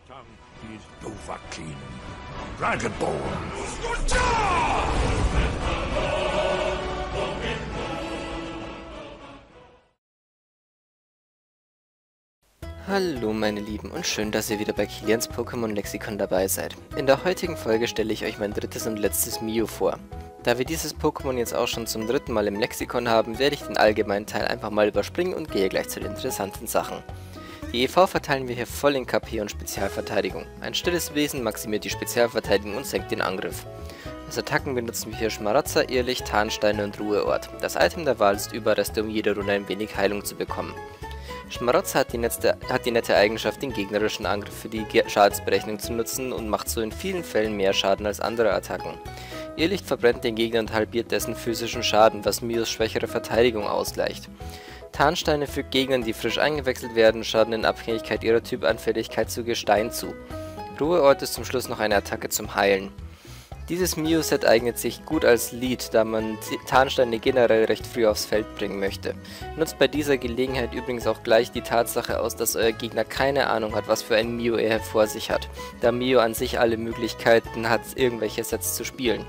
tongue is Dovahkiin, Dragonborn. Hallo meine Lieben und schön, dass ihr wieder bei Kilians Pokémon Lexikon dabei seid. In der heutigen Folge stelle ich euch mein drittes und letztes Mew vor. Da wir dieses Pokémon jetzt auch schon zum dritten Mal im Lexikon haben, werde ich den allgemeinen Teil einfach mal überspringen und gehe gleich zu den interessanten Sachen. Die EV verteilen wir hier voll in KP und Spezialverteidigung. Ein stilles Wesen maximiert die Spezialverteidigung und senkt den Angriff. Als Attacken benutzen wir hier Schmarotzer, Irrlicht, Tarnsteine und Ruheort. Das Item der Wahl ist Überreste, um jede Runde ein wenig Heilung zu bekommen. Schmarotzer hat die nette Eigenschaft, den gegnerischen Angriff für die Schadensberechnung zu nutzen und macht so in vielen Fällen mehr Schaden als andere Attacken. Irrlicht verbrennt den Gegner und halbiert dessen physischen Schaden, was Mews schwächere Verteidigung ausgleicht. Tarnsteine fügt Gegnern, die frisch eingewechselt werden, Schaden in Abhängigkeit ihrer Typanfälligkeit zu Gestein zu. Ruheort ist zum Schluss noch eine Attacke zum Heilen. Dieses Mew-Set eignet sich gut als Lead, da man Tarnsteine generell recht früh aufs Feld bringen möchte. Nutzt bei dieser Gelegenheit übrigens auch gleich die Tatsache aus, dass euer Gegner keine Ahnung hat, was für ein Mew er vor sich hat, da Mew an sich alle Möglichkeiten hat, irgendwelche Sets zu spielen.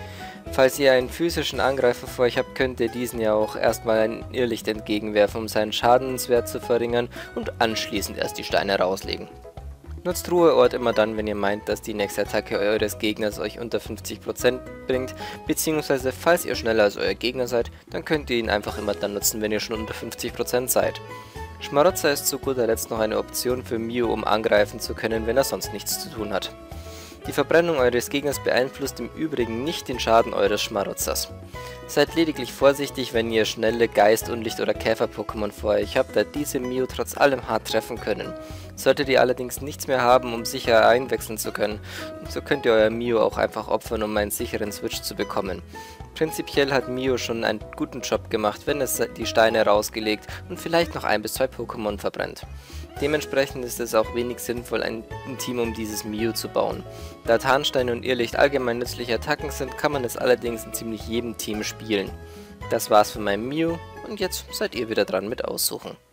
Falls ihr einen physischen Angreifer vor euch habt, könnt ihr diesen ja auch erstmal ein Irrlicht entgegenwerfen, um seinen Schadenswert zu verringern und anschließend erst die Steine rauslegen. Nutzt Ruheort immer dann, wenn ihr meint, dass die nächste Attacke eures Gegners euch unter 50% bringt, beziehungsweise falls ihr schneller als euer Gegner seid, dann könnt ihr ihn einfach immer dann nutzen, wenn ihr schon unter 50% seid. Schmarotzer ist zu guter Letzt noch eine Option für Mew, um angreifen zu können, wenn er sonst nichts zu tun hat. Die Verbrennung eures Gegners beeinflusst im Übrigen nicht den Schaden eures Schmarotzers. Seid lediglich vorsichtig, wenn ihr schnelle Geist-, Unlicht- oder Käfer-Pokémon vor euch habt, da diese Mew trotz allem hart treffen können. Solltet ihr allerdings nichts mehr haben, um sicher einwechseln zu können, so könnt ihr euer Mew auch einfach opfern, um einen sicheren Switch zu bekommen. Prinzipiell hat Mew schon einen guten Job gemacht, wenn es die Steine rausgelegt und vielleicht noch 1 bis 2 Pokémon verbrennt. Dementsprechend ist es auch wenig sinnvoll, ein Team um dieses Mew zu bauen. Da Tarnsteine und Irrlicht allgemein nützliche Attacken sind, kann man es allerdings in ziemlich jedem Team spielen. Das war's von meinem Mew und jetzt seid ihr wieder dran mit Aussuchen.